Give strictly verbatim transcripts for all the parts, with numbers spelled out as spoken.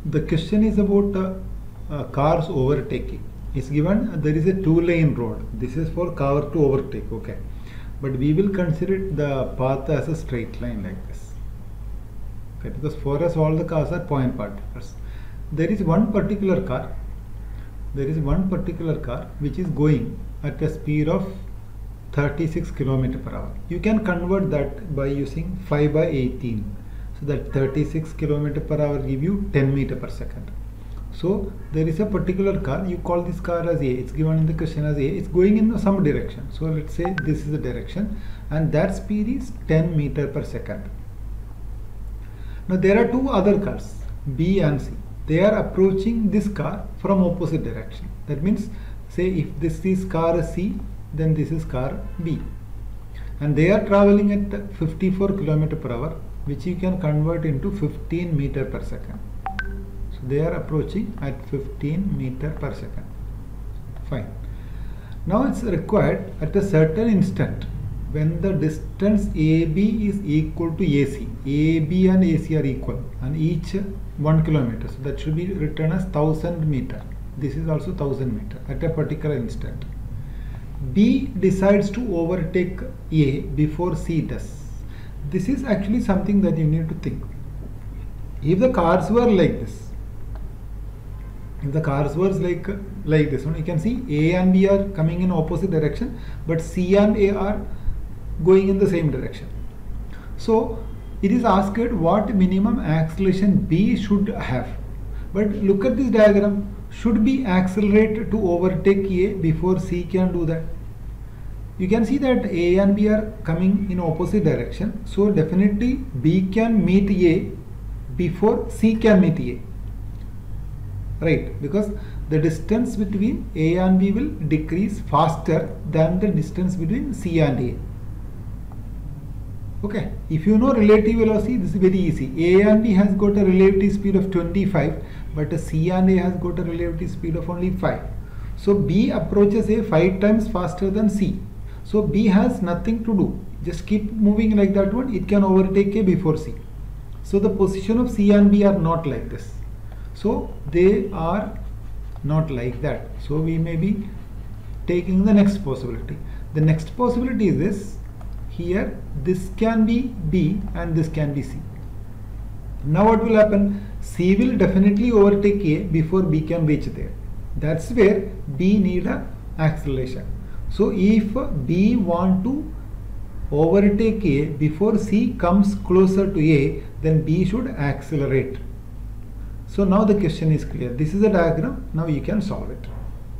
the question is about uh, uh, cars overtaking. It's given uh, there is a two lane road. This is for car to overtake, okay, but we will consider the path as a straight line like this, okay, because for us all the cars are point particles. There is one particular car there is one particular car which is going at a speed of thirty-six kilometers per hour. You can convert that by using five by eighteen. So that thirty-six kilometers per hour give you ten meters per second. So there is a particular car, you call this car as A, it's given in the question as A, it's going in some direction. So let's say this is the direction and that speed is ten meters per second. Now there are two other cars, B and C. They are approaching this car from opposite direction. That means, say if this is car C, then this is car B. And they are traveling at fifty-four kilometers per hour, which you can convert into fifteen meters per second. So they are approaching at fifteen meters per second. Fine. Now it's required at a certain instant when the distance A B is equal to A C. A B and A C are equal and each one kilometer. So that should be written as thousand meter. This is also thousand meter at a particular instant. B decides to overtake A before C does. This is actually something that you need to think. If the cars were like this, if the cars were like like this one, you can see A and B are coming in opposite direction, but C and A are going in the same direction. So it is asked what minimum acceleration B should have. But look at this diagram. Should B accelerate to overtake A before C can do that? You can see that A and B are coming in opposite direction. So definitely B can meet A before C can meet A. Right? Because the distance between A and B will decrease faster than the distance between C and A. Okay, if you know relative velocity, this is very easy. A and B has got a relative speed of twenty-five, but C and A has got a relative speed of only five. So B approaches A five times faster than C. So B has nothing to do. Just keep moving like that one. It can overtake A before C. So the position of C and B are not like this. So they are not like that. So we may be taking the next possibility. The next possibility is this. Here this can be B and this can be C. Now what will happen? C will definitely overtake A before B can reach there. That's where B need a acceleration. So if B want to overtake A before C comes closer to A, then B should accelerate. So now the question is clear. This is a diagram. Now you can solve it.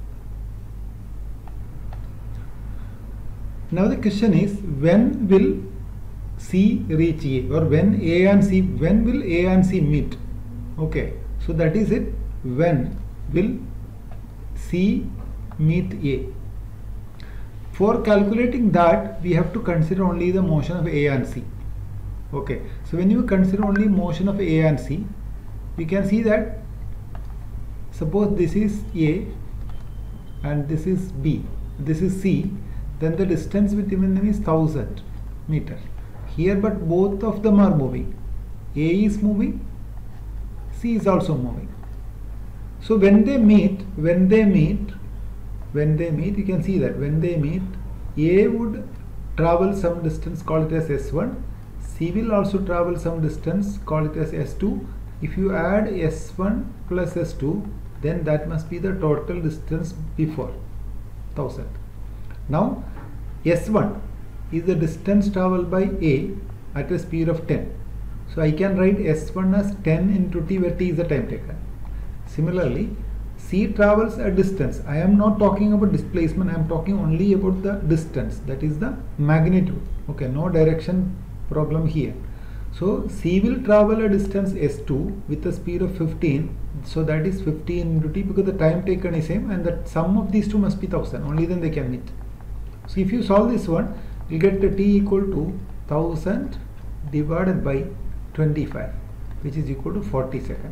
Now the question is, when will C reach A, or when A and C, when will A and C meet? Okay, so that is it. When will C meet A? For calculating that, we have to consider only the motion of A and C. Okay, so when you consider only motion of A and C, we can see that suppose this is A and this is B, this is C, then the distance between them is one thousand meters. Here, but both of them are moving. A is moving, C is also moving. So when they meet, when they meet, when they meet, you can see that when they meet, A would travel some distance, call it as S one, C will also travel some distance, call it as S two. If you add S one plus S two, then that must be the total distance before one thousand. Now S one is the distance traveled by A at a speed of ten. So I can write S one as ten into T, where T is the time taken. Similarly, C travels a distance. I am not talking about displacement, I am talking only about the distance, that is the magnitude. Okay, no direction problem here. So C will travel a distance S two with a speed of fifteen. So that is fifteen into T, because the time taken is same and the sum of these two must be one thousand. Only then they can meet. So if you solve this one, you get the T equal to one thousand divided by twenty-five, which is equal to forty seconds.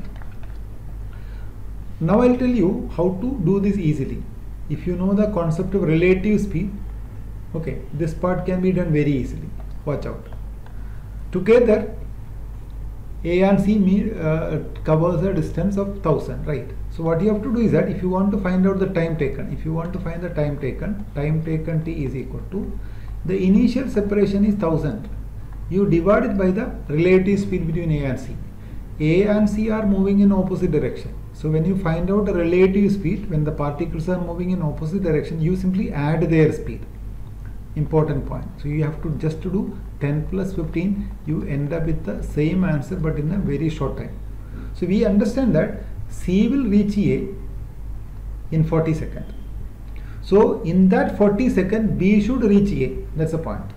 Now I'll tell you how to do this easily. If you know the concept of relative speed, okay, this part can be done very easily. Watch out. Together, A and C mean, uh, covers a distance of one thousand, right? So what you have to do is that if you want to find out the time taken, if you want to find the time taken, time taken T is equal to, the initial separation is one thousand. You divide it by the relative speed between A and C. A and C are moving in opposite direction. So when you find out the relative speed, when the particles are moving in opposite direction, you simply add their speed. Important point. So you have to just to do ten plus fifteen, you end up with the same answer but in a very short time. So we understand that C will reach A in forty seconds. So in that forty seconds, B should reach A. That's the point.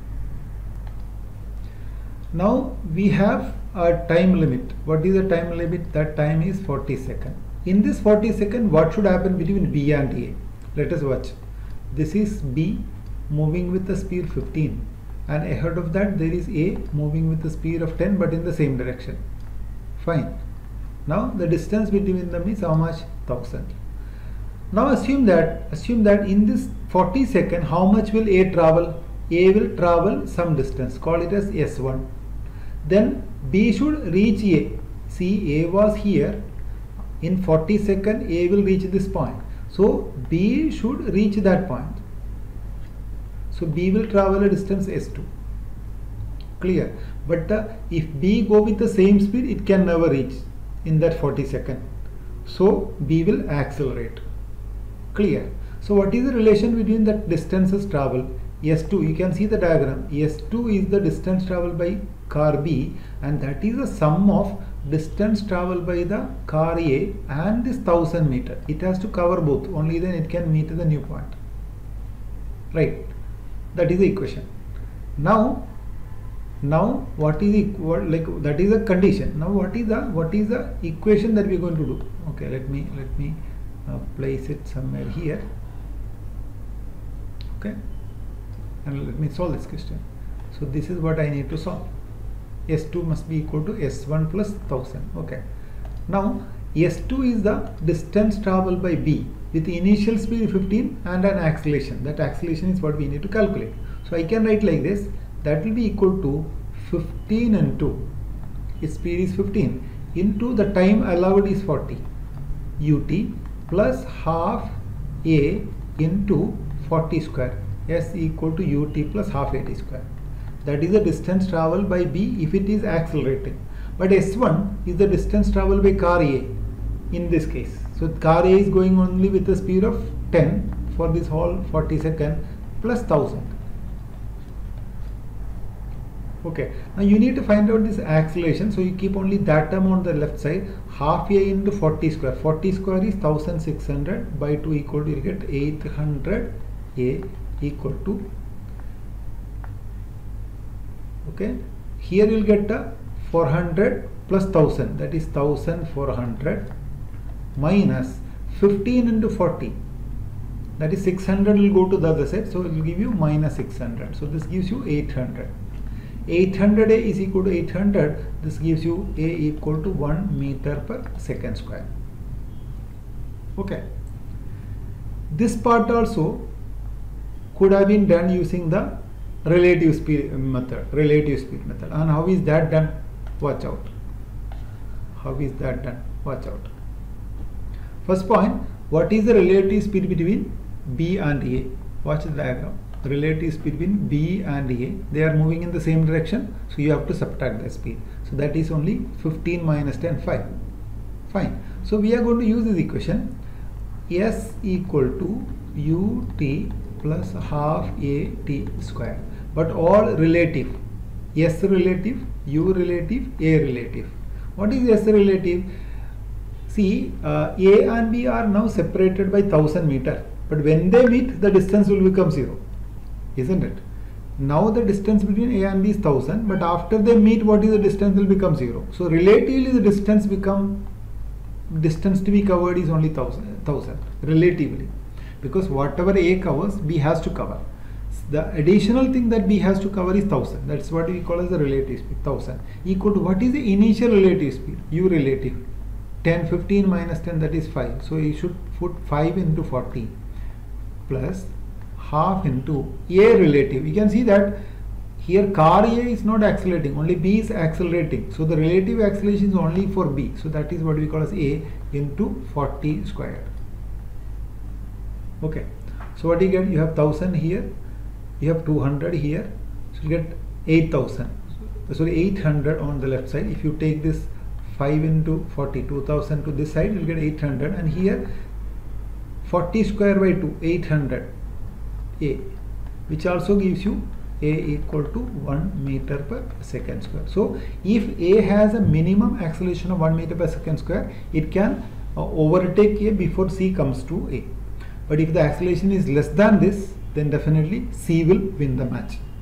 Now we have a time limit. What is the time limit? That time is forty seconds. In this forty seconds, what should happen between B and A? Let us watch. This is B moving with the speed fifteen, and ahead of that there is A moving with the speed of ten but in the same direction. Fine. Now the distance between them is how much? one thousand. Now assume that assume that in this forty seconds, how much will A travel? A will travel some distance, call it as S one. Then B should reach A. See, A was here. In forty seconds, A will reach this point. So B should reach that point. So B will travel a distance S two. Clear? But uh, if B go with the same speed, it can never reach in that forty seconds. So B will accelerate. Clear? So what is the relation between the distances traveled? S two, you can see the diagram. S two is the distance traveled by car B, and that is the sum of distance traveled by the car A and this one thousand meter. It has to cover both, only then it can meet the new point. Right? That is the equation. Now, now what is the what, like that is a condition. Now what is the what is the equation that we are going to do? Okay, let me let me uh, place it somewhere here. Okay, and let me solve this question. So this is what I need to solve. S two must be equal to S one plus one thousand. Okay. Now S two is the distance traveled by B with the initial speed fifteen and an acceleration. That acceleration is what we need to calculate. So I can write like this. That will be equal to fifteen into, its speed is fifteen, into the time allowed is forty, ut plus half A into forty square, S equal to ut plus half at square. That is the distance traveled by B if it is accelerating. But S one is the distance traveled by car A in this case. So car A is going only with the speed of ten for this whole forty seconds plus one thousand. Okay, now you need to find out this acceleration, so you keep only that term on the left side. Half A into forty square. forty square is one thousand six hundred by two equal to, you get eight hundred A equal to, okay, here you will get a four hundred plus one thousand, that is one thousand four hundred minus fifteen into forty, that is six hundred will go to the other side, so it will give you minus six hundred. So this gives you eight hundred. eight hundred A is equal to eight hundred. This gives you A equal to one meter per second square. Okay. This part also could have been done using the relative speed method. Relative speed method. And how is that done? Watch out. How is that done? Watch out. First point, what is the relative speed between B and A? Watch the diagram. Relative speed between B and A, they are moving in the same direction, so you have to subtract the speed. So that is only fifteen minus ten, five. Fine. So we are going to use this equation. S equal to ut plus half A t square, but all relative. S relative, U relative, A relative. What is S relative? See, uh, A and B are now separated by one thousand meter, but when they meet, the distance will become zero. Isn't it? Now the distance between A and B is one thousand, but after they meet, what is the distance will become zero. So relatively the distance become, distance to be covered is only one thousand, relatively, because whatever A covers, B has to cover. The additional thing that B has to cover is one thousand. That's what we call as the relative speed, one thousand, equal to what is the initial relative speed? U relative. ten, fifteen minus ten, that is five. So you should put five into forty plus half into A relative. You can see that Here car A is not accelerating, only B is accelerating. So the relative acceleration is only for B. So that is what we call as A into forty squared. Okay. So what you get? You have one thousand here, you have two hundred here. So you get eight thousand. So eight hundred on the left side. If you take this five into forty, two thousand to this side, you will get eight hundred. And here forty square by two, eight hundred A, which also gives you A equal to one meter per second square. So if A has a minimum acceleration of one meter per second square, it can uh, overtake A before C comes to A. But if the acceleration is less than this, then definitely C will win the match.